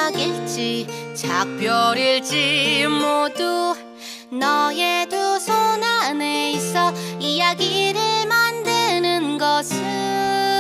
마지막일지 작별일지 모두 너의 두 손 안에 있어 이야기를 만드는 것은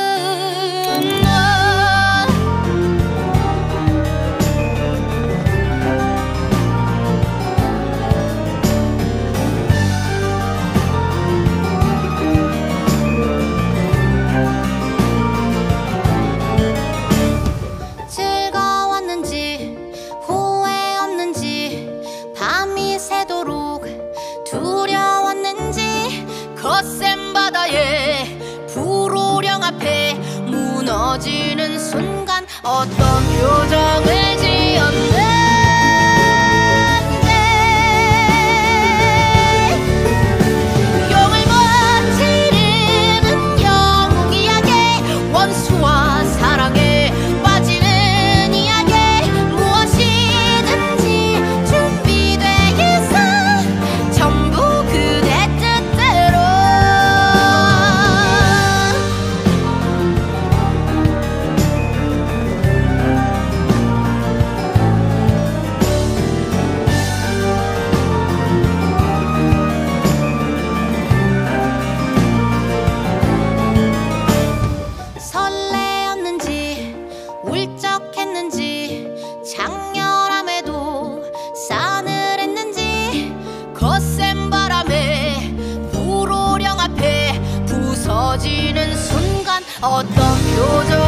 즐거웠는지 후회 없는지 밤이 새도록 두려웠는지 거센 바다에 불호령 앞에 무너지는 순간 어떤 표정을 지었는데 용을 못 지르는 영웅 이야기 원수와 사랑에 빠지는 이야기 무엇이든지 준비돼 있어 전부 그대 뜻대로 설레었는지 울적했는지 장렬함에도 싸늘했는지 거센 바람에 불호령 앞에 부서지는 순간 어떤 표정